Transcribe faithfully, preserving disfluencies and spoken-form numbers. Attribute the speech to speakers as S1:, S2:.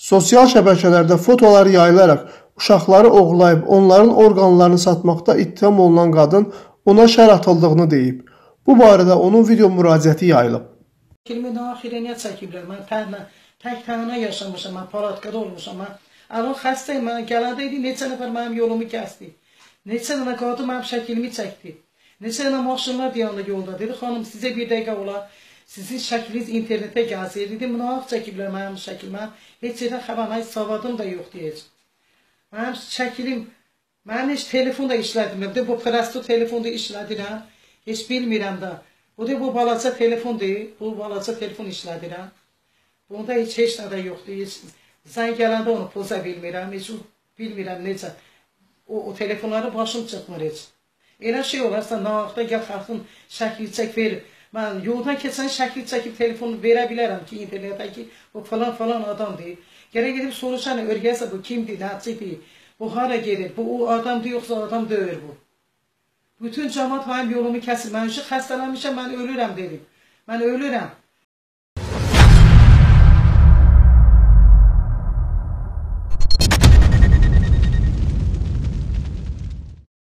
S1: Sosial şəbəkələrdə fotolar yayılaraq uşaqları oğurlayıb onların orqanlarını satmaqda ittiham olunan qadın ona şər atıldığını deyib. Bu barədə onun video müraciəti yayılıb.
S2: Filmi daxilində niyə çəkiblər? Mən tənha, tək tənha yaşamışam, mən palatkada olmuşam. Mən əvvəl xəstəyim, mən gələndə idi, neçə nəfər mənim yolumu kəsdi. Neçə dənə qadın mənim şəklimi çəkdi. Neçə dənə maşınlar dayandı yolda. Dedi, xanım, sizə bir dəqiqə olar. Sizin şəkliniz internetə gəlsəydi. Dedi, münafıq çəkiblər mənim şəkil. Mən heç yerdən xəbər, mən heç savadım da yoxdur heç. Mənim şəklim, mənim heç telefon da işlədirəm. Bu plastik telefonda işlədirəm. Heç bilmirəm də. Bu da bu balaca telefondur. Bu balaca telefon işlədirəm. Bunda heç heç nə də yoxdur. Heç zəng gələndə onu poza bilmirəm. Heç bilmirəm necə. O, o telefonları başım çıxmır heç. Elə şey olarsa, nağda gəl xalqın şəkli çək verir. Mən yoldan keçən şəkli çəkib telefonu verə bilərəm ki, internetə ki, bu falan falan adamdır. Gərək gedib soruşan, örgəsə bu kimdir, nəçidir, bu hara gedir, bu o adamdır, yoxsa adam döyür bu. Bütün cəmat mənim yolumu kəsir. Mən xəstələnmişəm, mən ölürəm dedim. Mən ölürəm.